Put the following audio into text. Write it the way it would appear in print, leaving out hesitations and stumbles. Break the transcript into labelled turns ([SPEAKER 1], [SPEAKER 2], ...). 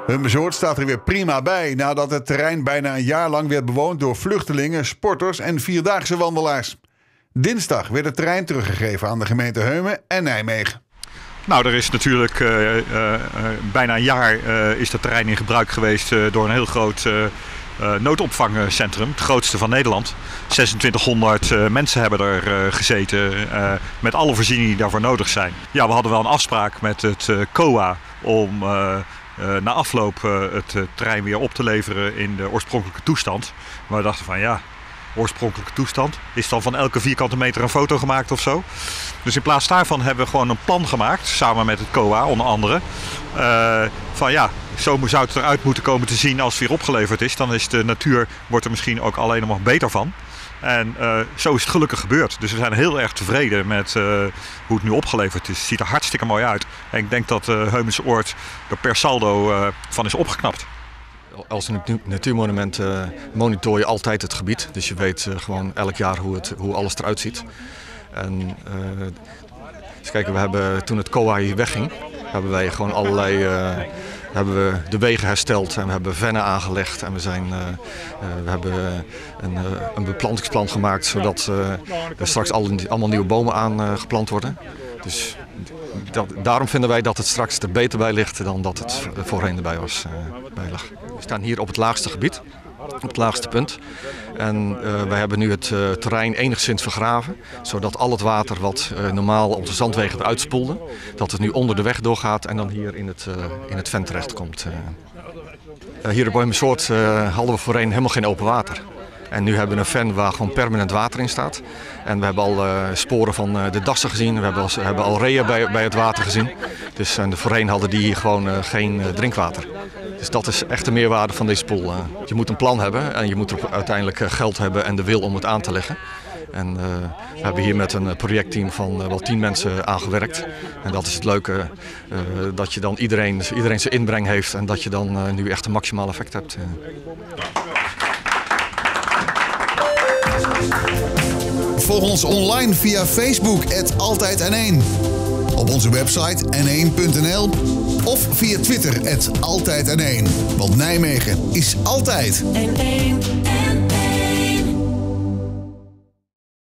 [SPEAKER 1] Hummersoort staat er weer prima bij nadat het terrein bijna een jaar lang werd bewoond door vluchtelingen, sporters en vierdaagse wandelaars. Dinsdag werd het terrein teruggegeven aan de gemeente Heumen en Nijmegen.
[SPEAKER 2] Nou, er is natuurlijk bijna een jaar is dat terrein in gebruik geweest door een heel groot noodopvangcentrum. Het grootste van Nederland. 2600 mensen hebben er gezeten met alle voorzieningen die daarvoor nodig zijn. Ja, we hadden wel een afspraak met het COA om na afloop het terrein weer op te leveren in de oorspronkelijke toestand. Maar we dachten van ja, oorspronkelijke toestand. Is dan van elke vierkante meter een foto gemaakt of zo? Dus in plaats daarvan hebben we gewoon een plan gemaakt, samen met het COA onder andere. Van ja, zo zou het eruit moeten komen te zien als het weer opgeleverd is. Dan is de natuur, wordt er misschien ook alleen nog beter van. En zo is het gelukkig gebeurd. Dus we zijn heel erg tevreden met hoe het nu opgeleverd is. Het ziet er hartstikke mooi uit. En ik denk dat Heumensoord er per saldo van is opgeknapt.
[SPEAKER 3] Als een natuurmonument monitor je altijd het gebied. Dus je weet gewoon elk jaar hoe alles eruit ziet. En eens kijken, we hebben toen het COA hier wegging, hebben wij gewoon hebben we de wegen hersteld en we hebben vennen aangelegd en we hebben een beplantingsplan gemaakt zodat er straks allemaal nieuwe bomen aangeplant worden. Dus daarom vinden wij dat het straks er beter bij ligt dan dat het voorheen erbij lag. We staan hier op het laagste gebied, op het laagste punt. En wij hebben nu het terrein enigszins vergraven, zodat al het water wat normaal op de zandwegen eruit spoelde, dat het nu onder de weg doorgaat en dan hier in het ven terechtkomt. Hier op Heumensoord hadden we voorheen helemaal geen open water. En nu hebben we een ven waar gewoon permanent water in staat. En we hebben al sporen van de dassen gezien. We hebben al reeën bij het water gezien. Dus voorheen hadden die hier gewoon geen drinkwater. Dus dat is echt de meerwaarde van deze pool. Je moet een plan hebben en je moet er uiteindelijk geld hebben en de wil om het aan te leggen. En we hebben hier met een projectteam van wel 10 mensen aangewerkt. En dat is het leuke, dat je dan iedereen zijn inbreng heeft en dat je dan nu echt een maximaal effect hebt.
[SPEAKER 1] Volg ons online via Facebook @altijdn1. Op onze website n1.nl of via Twitter @altijdn1. Want Nijmegen is altijd
[SPEAKER 4] N1.